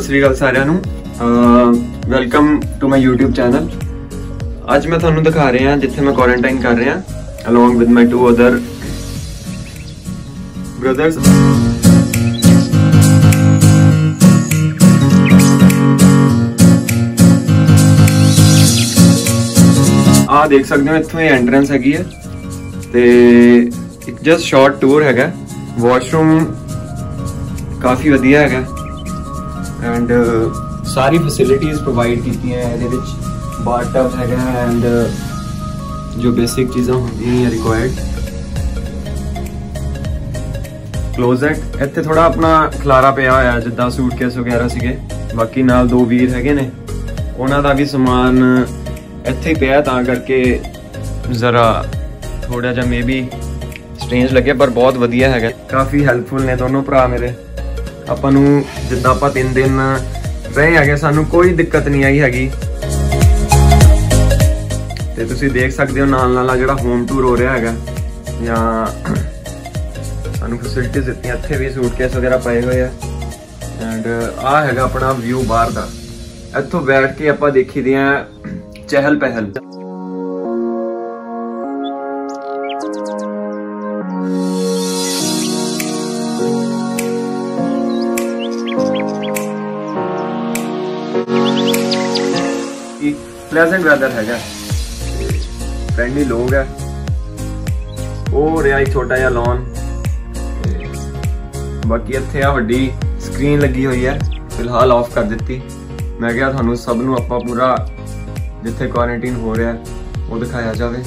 श्री अकाल सारिਆਂ ਨੂੰ welcome to my YouTube channel. ਅੱਜ मैं ਤੁਹਾਨੂੰ दिखा रहा जिथे मैं क्वारंटाइन कर रहा along with my 2 other brothers. आ देख सकते हो इत्थों एंट्रेंस हैगी है ते एक जस्ट शॉर्ट टूर हैगा। वॉशरूम काफ़ी वधिया हैगा एंड सारी फैसिलिटीज़ प्रोवाइड की हैं। बाथटब हैगा एंड जो बेसिक चीज़ां होंदियां हैं रिक्वायर्ड। क्लोजेट इत्थे थोड़ा अपना खलारा पिया होया जिद्दां सूटकेस वगैरह सीगे। बाकी नाल 2 वीर हैगे ने उन्हां दा भी समान इत्थे ही पिया तां करके जरा थोड़ा जा मे बी स्ट्रेंज लगे पर बहुत वधिया हैगा। काफ़ी हैल्पफुल ने दोनों भरा मेरे। ਆਪਾਂ ਨੂੰ जिद्दां ਆਪਾਂ 3 दिन रहे हैगे सानू कोई दिक्कत नहीं आई हैगी। ते तुसीं देख सकते हो नाल नाल जिहड़ा होम टूर हो रहा हैगा या सानू फैसिलिटीज़ दित्तियां। इत्थे भी सूटकेस वगैरह पए हुए हैं एंड आ हैगा अपना व्यू बाहर दा। इत्थों बैठ के आपां देखी दियां चहल पहल। प्लेजेंट वेदर हैगा, फ्रेंडली लोग है। वो रहा एक छोटा जिहा लॉन। बाकी इत्थे आ वड्डी स्क्रीन लगी हुई है, फिलहाल ऑफ कर दी। मैं क्या थानू सब नू आपां पूरा जिथे क्वारंटीन हो रहा है वो दिखाया जाए।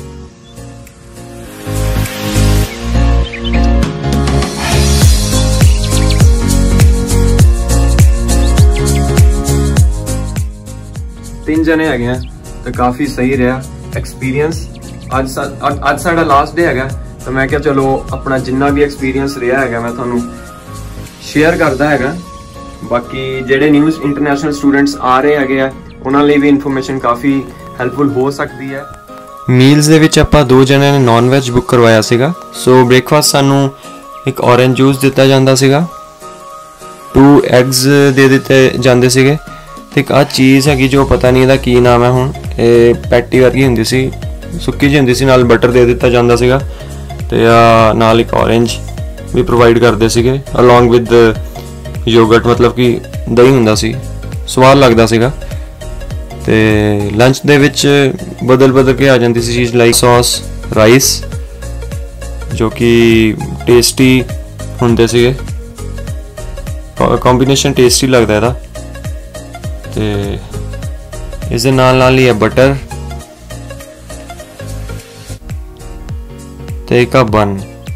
तीन जने है तो काफ़ी सही रहा एक्सपीरियंस। अज साडा लास्ट डे है तो मैं क्या चलो अपना जिन्ना भी एक्सपीरियंस रहा है मैं थानू शेयर करता है। बाकी जेडे न्यूज़ इंटरनेशनल स्टूडेंट्स आ रहे हैं उन्हां लई भी इन्फॉर्मेशन काफ़ी हैल्पफुल हो सकती है। मील्स दे विच आपां 2 जने ने नॉन वैज बुक करवाया सीगा। सो ब्रेकफास्ट सानू एक ऑरेंज जूस दिता जांदा सीगा, 2 एग्स दे दिते जांदे सीगे। एक आ चीज़ हैगी जो पता नहीं इहदा की नाम है हुण। ये पैटी वर्गी हुंदी सी, सुक्की जी हुंदी सी, नाल बटर दे दिता जांदा सीगा ते नाल एक ऑरेंज भी प्रोवाइड करदे सीगे अलॉन्ग विद योगर्ट। मतलब कि दही हुंदा सी, स्वाद लगदा सीगा। ते लंच दे विच बदल बदल के आ जांदी सी चीज़ लाइक सॉस राइस जो कि टेस्टी हुंदे सीगे। कॉम्बीनेशन टेस्टी लगदा इहदा। ते इस दे नाल नाल ही है बटर ते एक बन।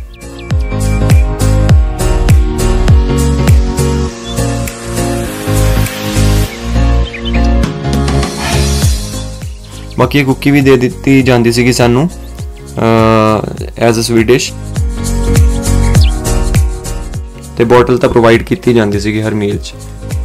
बाकी कुकी भी दे दी जाती सी सानू एज अ स्वीट डिश ते बॉटल तो प्रोवाइड की जाती सी हर मील च।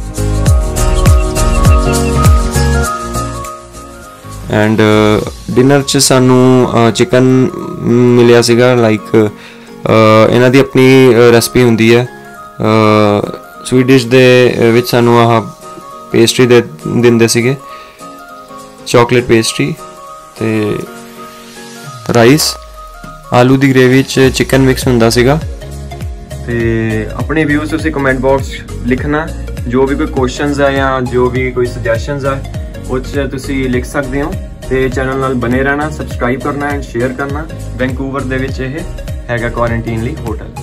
एंड डिनर च सानू चिकन मिलिया सीगा। लाइक इन्हां दी अपनी रेसिपी हुंदी है। स्वीट डिश दे विच सानू आह पेस्ट्री दे दिंदे सीगे, चॉकलेट पेस्ट्री ते राइस। आलू दी ग्रेवी च चिकन मिक्स हुंदा सीगा। ते अपने व्यूज़ तुसीं कमेंट बॉक्स लिखना, जो भी कोई क्वेश्चंस है या जो भी कोई सजैशंस है वो तुसी लिख सकते हो। ते चैनल नाल बने रहना, सबसक्राइब करना एंड शेयर करना। वैंकूवर दे विच यह हैगा क्वारंटीन लई होटल।